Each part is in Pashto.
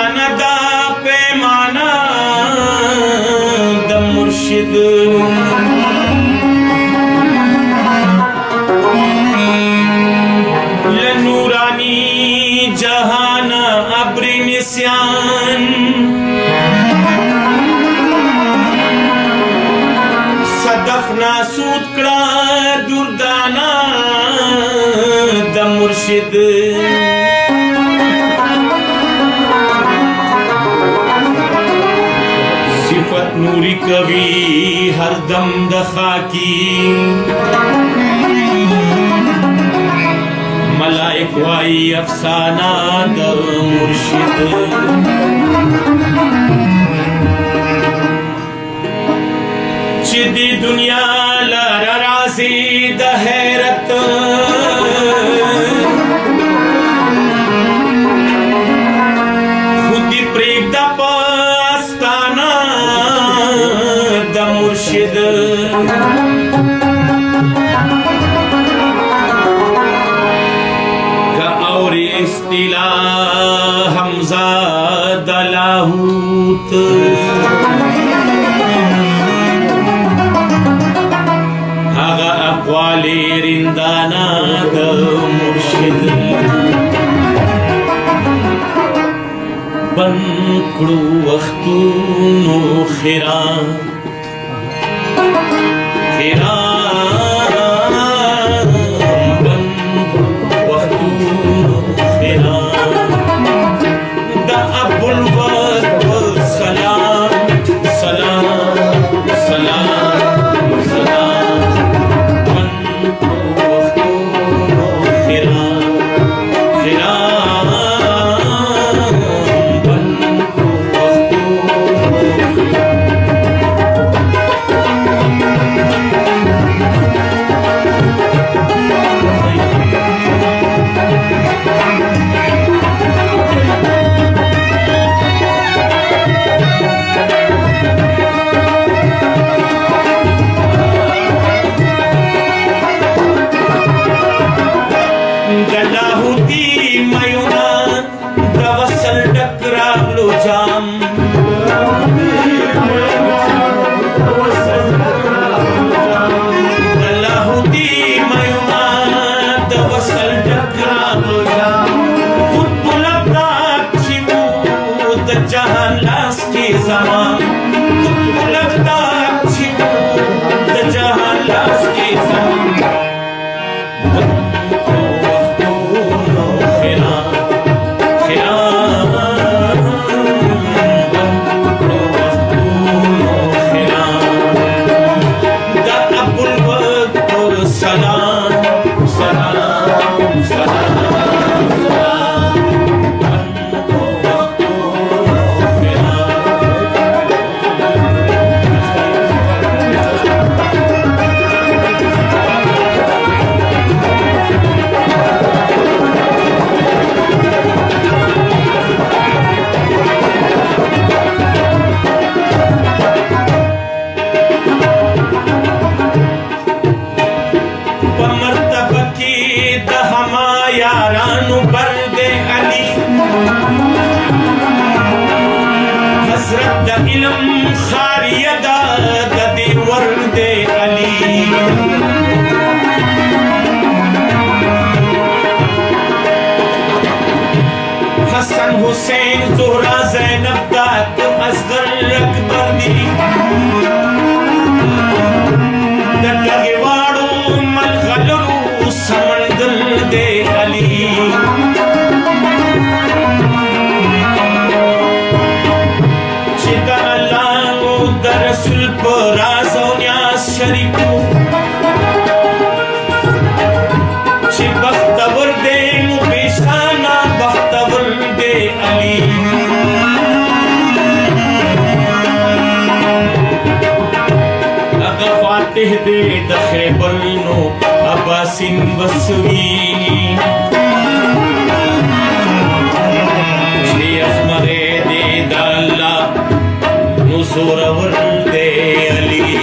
زمانہ دا پیمانہ دا مرشد لنورانی جہان ابر نسیان صدف ناسود کڑا دردانا دا مرشد صفت نوری کبھی ہر دم دخا کی ملائک وائی افسانہ دا مرشد چی دی دنیا لارا رازی دا حیرت خودی پریک دا پاستانا دا مرشد کا اور استیلا حمزہ دا لاہوت آغا اقوال رندانا دا مرشد بنکڑو وختونو خیران بنکڑو وختونو خیران دا ابو الوقت سلام سلام سلام سلام بنکڑو وختونو خیران بنکڑو حسین زہرا زینب دا تم اصغر اکبر دی دلگی واڑو ملغلرو سمندر دے علی چیدہ اللہ و در رسول پر راز و نیاز شریکو چی بختور دے مبیشانا بختور دے علی اگا فاتح دے دخیبر نو عباسین بسوی چی اخمرے دے دا اللہ نزورور دے علی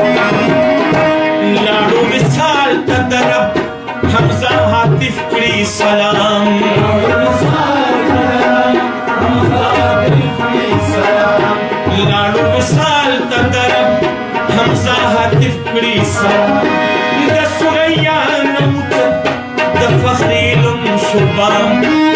لاڑو مثال تدرب حمزہ حاطف کری سلام کړي سره د سوریانو د فخر علم شبام